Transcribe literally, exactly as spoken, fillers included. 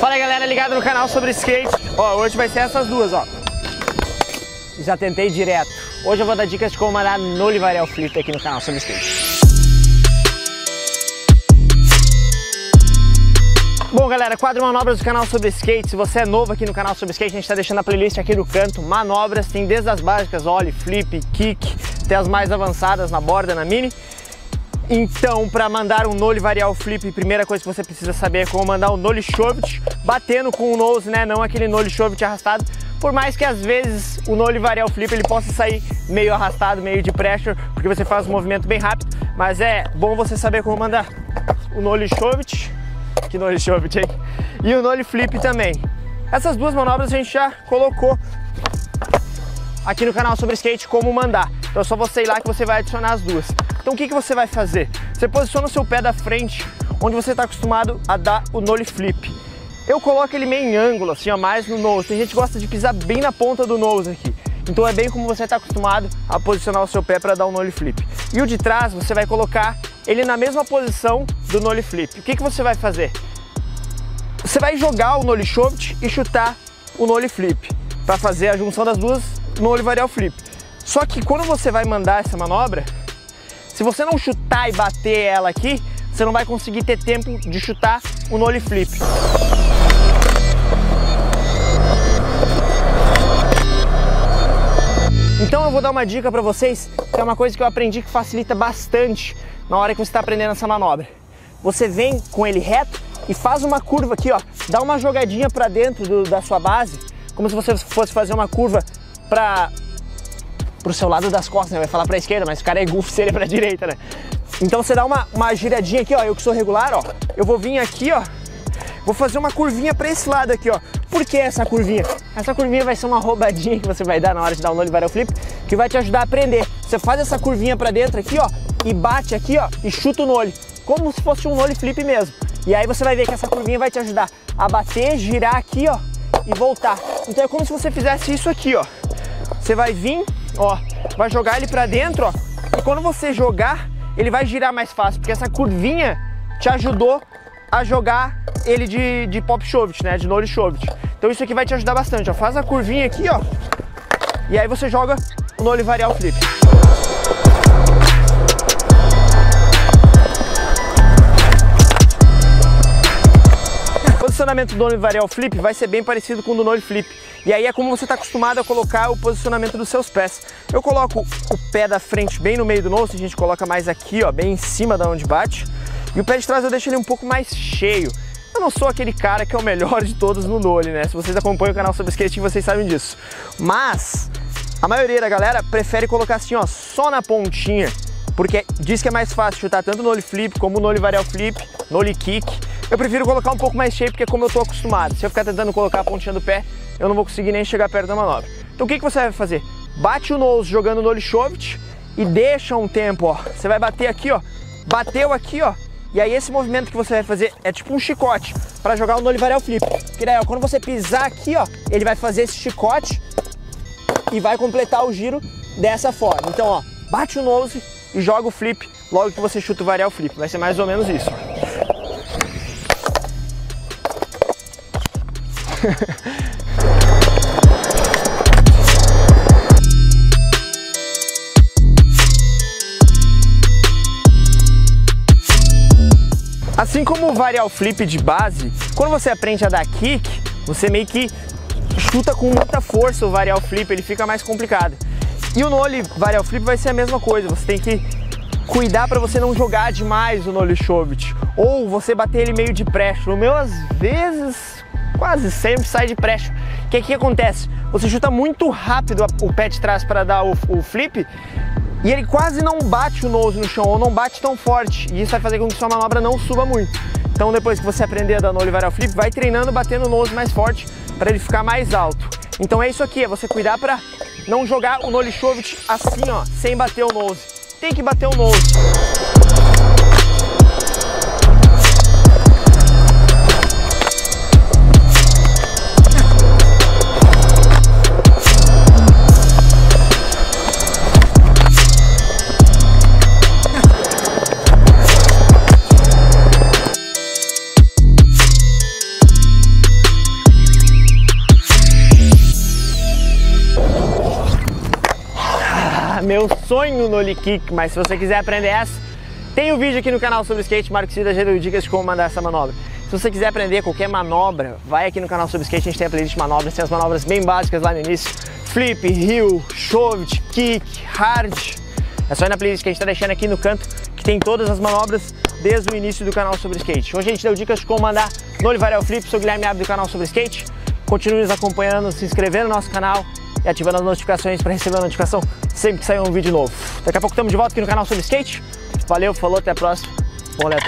Fala aí, galera, ligado no canal sobre skate. Ó, hoje vai ser essas duas, ó. Já tentei direto. Hoje eu vou dar dicas de como mandar nole varial flip aqui no canal sobre skate. Bom, galera, quadro manobras do canal sobre skate. Se você é novo aqui no canal sobre skate, a gente tá deixando a playlist aqui no canto. Manobras, tem desde as básicas, ollie, flip, kick, até as mais avançadas na borda, na mini. Então, para mandar um nole varial flip, a primeira coisa que você precisa saber é como mandar um nole shoved, batendo com o nose, né? Não aquele nole shoved arrastado. Por mais que às vezes o nole varial flip ele possa sair meio arrastado, meio de pressure, porque você faz um movimento bem rápido, mas é bom você saber como mandar o nole shoved, que nole shoved, hein? E o nole flip também. Essas duas manobras a gente já colocou aqui no canal sobre skate como mandar. Então é só você ir lá que você vai adicionar as duas. Então o que, que você vai fazer? Você posiciona o seu pé da frente, onde você está acostumado a dar o nole flip. Eu coloco ele meio em ângulo, assim, ó, mais no nose. Tem gente que gosta de pisar bem na ponta do nose aqui. Então é bem como você está acostumado a posicionar o seu pé para dar um nole flip. E o de trás, você vai colocar ele na mesma posição do nole flip. O que, que você vai fazer? Você vai jogar o nole shoved e chutar o nole flip, para fazer a junção das duas nole varial flip. Só que quando você vai mandar essa manobra, se você não chutar e bater ela aqui, você não vai conseguir ter tempo de chutar o nole flip. Então eu vou dar uma dica para vocês, que é uma coisa que eu aprendi que facilita bastante na hora que você está aprendendo essa manobra. Você vem com ele reto e faz uma curva aqui, ó, dá uma jogadinha para dentro do, da sua base, como se você fosse fazer uma curva para pro seu lado das costas, né? Vai falar pra esquerda, mas o cara é goofy, seria pra direita, né? Então você dá uma, uma giradinha aqui, ó, eu que sou regular, ó, eu vou vir aqui, ó, vou fazer uma curvinha pra esse lado aqui, ó. Por que essa curvinha? Essa curvinha vai ser uma roubadinha que você vai dar na hora de dar o nole varial flip, que vai te ajudar a aprender. Você faz essa curvinha pra dentro aqui, ó, e bate aqui, ó, e chuta o nole, como se fosse um nole flip mesmo. E aí você vai ver que essa curvinha vai te ajudar a bater, girar aqui, ó, e voltar. Então é como se você fizesse isso aqui, ó. Você vai vir, ó, vai jogar ele pra dentro, ó, e quando você jogar, ele vai girar mais fácil, porque essa curvinha te ajudou a jogar ele de, de pop shoved, né, de nole shoved. Então isso aqui vai te ajudar bastante, ó, faz a curvinha aqui, ó, e aí você joga o nole varial flip. O posicionamento do nole varial flip vai ser bem parecido com o do nole flip. E aí é como você está acostumado a colocar o posicionamento dos seus pés. Eu coloco o pé da frente bem no meio do nose, a gente coloca mais aqui, ó, bem em cima da onde bate. E o pé de trás eu deixo ele um pouco mais cheio. Eu não sou aquele cara que é o melhor de todos no nole, né? Se vocês acompanham o canal sobre skating, vocês sabem disso. Mas a maioria da galera prefere colocar assim, ó, só na pontinha, porque diz que é mais fácil chutar tanto o nole flip como o nole varial flip, nole kick. Eu prefiro colocar um pouco mais cheio, porque é como eu tô acostumado. Se eu ficar tentando colocar a pontinha do pé, eu não vou conseguir nem chegar perto da manobra. Então o que, que você vai fazer? Bate o nose jogando o nole shoved e deixa um tempo, ó. Você vai bater aqui, ó. Bateu aqui, ó. E aí esse movimento que você vai fazer é tipo um chicote para jogar o nole varial flip. Que daí, ó, quando você pisar aqui, ó, ele vai fazer esse chicote e vai completar o giro dessa forma. Então, ó, bate o nose e joga o flip logo que você chuta o varial flip. Vai ser mais ou menos isso. Assim como o varial flip de base, quando você aprende a dar kick, você meio que chuta com muita força o varial flip, ele fica mais complicado. E o nole varial flip vai ser a mesma coisa, você tem que cuidar para você não jogar demais o nole shoved, ou você bater ele meio de pressure. O meu às vezes, quase sempre sai de pressure. O que que acontece? Você chuta muito rápido o pé de trás para dar o, o flip, e ele quase não bate o nose no chão, ou não bate tão forte, e isso vai fazer com que sua manobra não suba muito. Então depois que você aprender a dar nole varial flip, vai treinando batendo o nose mais forte para ele ficar mais alto. Então é isso aqui, é você cuidar para não jogar o nole shoved assim, ó, sem bater o nose. Tem que bater o nose. meu sonho no ollie kick, mas se você quiser aprender essa, tem um vídeo aqui no canal sobre skate, Marcos Cida já deu dicas de como mandar essa manobra. Se você quiser aprender qualquer manobra, vai aqui no canal sobre skate, a gente tem a playlist de manobras, tem as manobras bem básicas lá no início, flip, heel, shove, kick, hard. É só ir na playlist que a gente está deixando aqui no canto, que tem todas as manobras desde o início do canal sobre skate. Hoje a gente deu dicas de como mandar no Olivarel Flip, sou o Guilherme Abbe do canal sobre skate. Continue nos acompanhando, se inscrevendo no nosso canal e ativando as notificações para receber a notificação sempre que sair um vídeo novo. Daqui a pouco estamos de volta aqui no canal sobre skate. Valeu, falou, até a próxima. Bom, né?